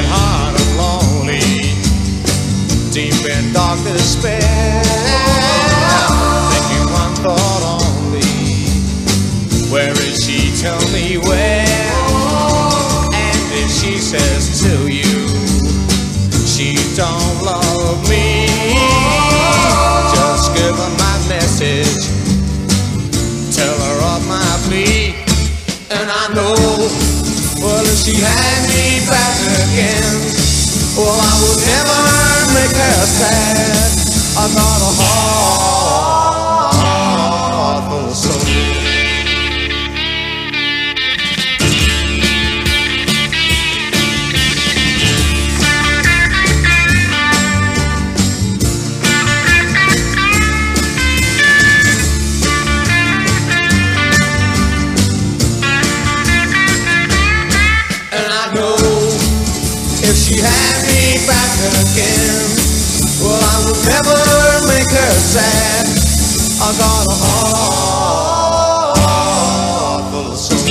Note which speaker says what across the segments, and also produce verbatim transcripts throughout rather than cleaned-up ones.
Speaker 1: broken heart and lonely, deep in dark despair, thinking one thought only, where is she? Tell me where. And if she says to you she don't love me, just give her my message, tell her of my plea. And I know, well, if she had me back again, well, I would never make her sad. I got a heart full of soul. If she had me back again, well, I would never make her sad. I got a heart full of soul.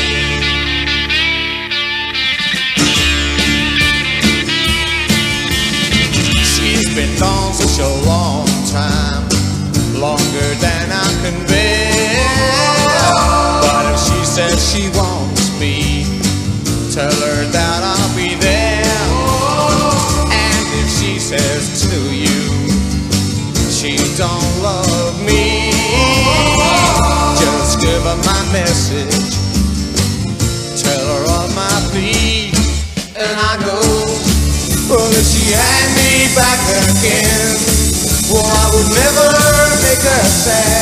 Speaker 1: She's been gone such a long time, longer than I can bear. But if she says she wants me, tell her that I'll be there. She says to you she don't love me, just give her my message, tell her of my plea. And I know, well, if she had me back again, well, I would never make her sad.